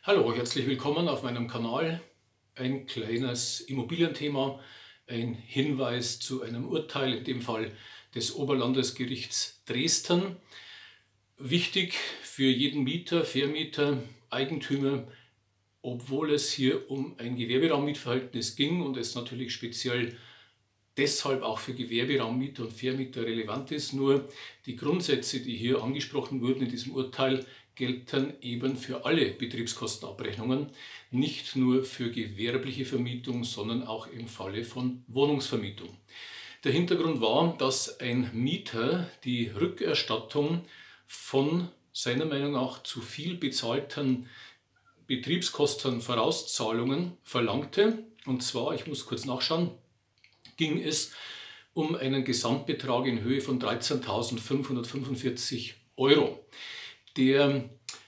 Hallo, herzlich willkommen auf meinem Kanal. Ein kleines Immobilienthema, ein Hinweis zu einem Urteil, in dem Fall des Oberlandesgerichts Dresden. Wichtig für jeden Mieter, Vermieter, Eigentümer, obwohl es hier um ein Gewerberaummietverhältnis ging und es natürlich speziell deshalb auch für Gewerberaummieter und Vermieter relevant ist. Nur die Grundsätze, die hier angesprochen wurden in diesem Urteil, gelten eben für alle Betriebskostenabrechnungen, nicht nur für gewerbliche Vermietung, sondern auch im Falle von Wohnungsvermietung. Der Hintergrund war, dass ein Mieter die Rückerstattung von seiner Meinung nach zu viel bezahlten Betriebskostenvorauszahlungen verlangte. Und zwar, ich muss kurz nachschauen, ging es um einen Gesamtbetrag in Höhe von 13.545 Euro. Der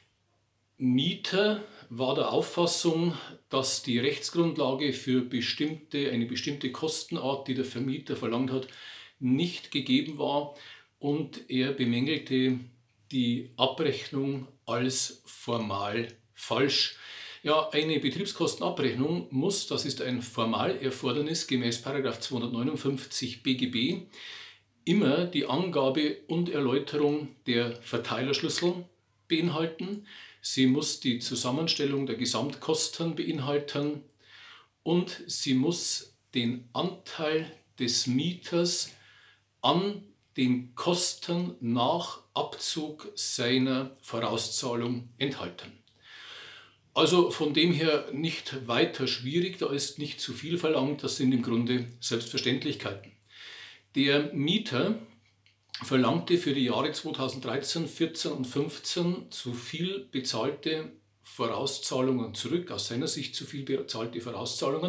Mieter war der Auffassung, dass die Rechtsgrundlage für eine bestimmte Kostenart, die der Vermieter verlangt hat, nicht gegeben war, und er bemängelte die Abrechnung als formal falsch. Ja, eine Betriebskostenabrechnung muss, das ist ein Formalerfordernis gemäß § 259 BGB, immer die Angabe und Erläuterung der Verteilerschlüssel beinhalten. Sie muss die Zusammenstellung der Gesamtkosten beinhalten und sie muss den Anteil des Mieters an den Kosten nach Abzug seiner Vorauszahlung enthalten. Also von dem her nicht weiter schwierig, da ist nicht zu viel verlangt, das sind im Grunde Selbstverständlichkeiten. Der Mieter verlangte für die Jahre 2013, 14 und 15 zu viel bezahlte Vorauszahlungen zurück, aus seiner Sicht zu viel bezahlte Vorauszahlungen,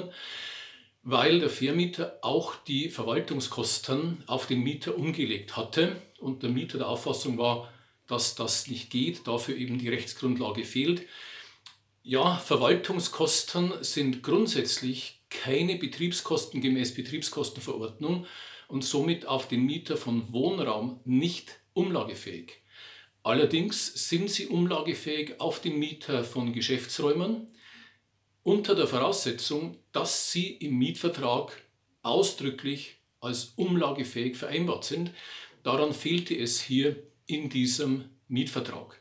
weil der Vermieter auch die Verwaltungskosten auf den Mieter umgelegt hatte und der Mieter der Auffassung war, dass das nicht geht, dafür eben die Rechtsgrundlage fehlt. Ja, Verwaltungskosten sind grundsätzlich keine Betriebskosten gemäß Betriebskostenverordnung und somit auf den Mieter von Wohnraum nicht umlagefähig. Allerdings sind sie umlagefähig auf den Mieter von Geschäftsräumen unter der Voraussetzung, dass sie im Mietvertrag ausdrücklich als umlagefähig vereinbart sind. Daran fehlte es hier in diesem Mietvertrag.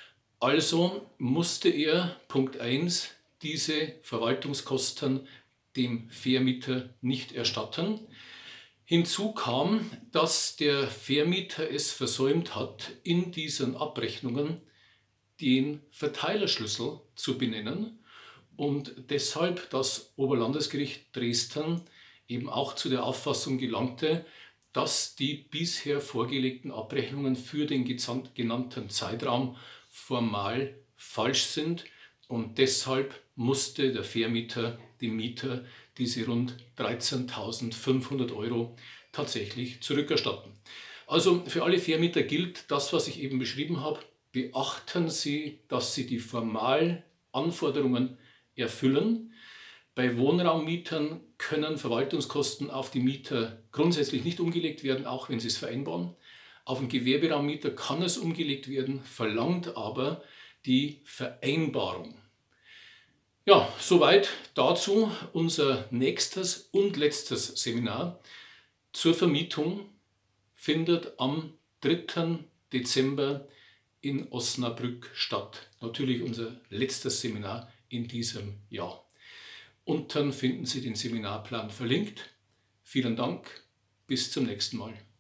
Also musste er, Punkt 1, diese Verwaltungskosten dem Vermieter nicht erstatten. Hinzu kam, dass der Vermieter es versäumt hat, in diesen Abrechnungen den Verteilerschlüssel zu benennen und deshalb das Oberlandesgericht Dresden eben auch zu der Auffassung gelangte, dass die bisher vorgelegten Abrechnungen für den genannten Zeitraum formal falsch sind und deshalb musste der Vermieter dem Mieter diese rund 13.500 Euro tatsächlich zurückerstatten. Also für alle Vermieter gilt das, was ich eben beschrieben habe. Beachten Sie, dass Sie die formalen Anforderungen erfüllen. Bei Wohnraummietern können Verwaltungskosten auf die Mieter grundsätzlich nicht umgelegt werden, auch wenn sie es vereinbaren. Auf den Gewerberaummieter kann es umgelegt werden, verlangt aber die Vereinbarung. Ja, soweit dazu unser nächstes und letztes Seminar zur Vermietung findet am 3. Dezember in Osnabrück statt. Natürlich unser letztes Seminar in diesem Jahr. Unten finden Sie den Seminarplan verlinkt. Vielen Dank, bis zum nächsten Mal.